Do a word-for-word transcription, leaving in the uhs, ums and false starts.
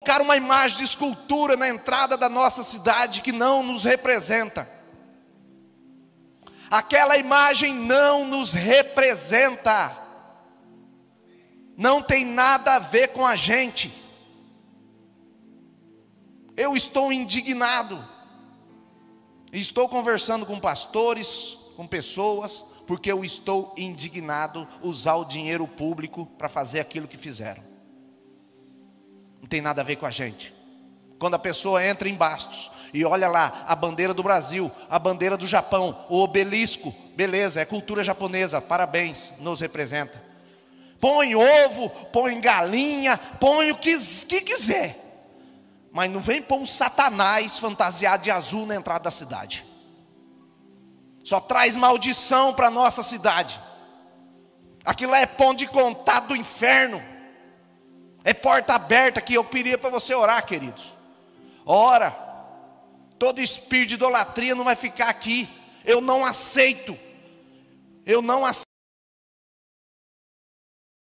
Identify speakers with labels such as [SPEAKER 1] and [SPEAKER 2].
[SPEAKER 1] colocar uma imagem de escultura na entrada da nossa cidade que não nos representa. Aquela imagem não nos representa. Não tem nada a ver com a gente. Eu estou indignado. Estou conversando com pastores, com pessoas, porque eu estou indignado usar o dinheiro público para fazer aquilo que fizeram. Não tem nada a ver com a gente. Quando a pessoa entra em Bastos e olha lá a bandeira do Brasil, a bandeira do Japão, o obelisco, beleza, é cultura japonesa, parabéns, nos representa. Põe ovo, põe galinha, põe o que, que quiser. Mas não vem pôr um satanás fantasiado de azul na entrada da cidade. Só traz maldição para a nossa cidade. Aquilo é ponto de contato do inferno. É porta aberta que eu queria para você orar, queridos. Ora, todo espírito de idolatria não vai ficar aqui. Eu não aceito. Eu não aceito.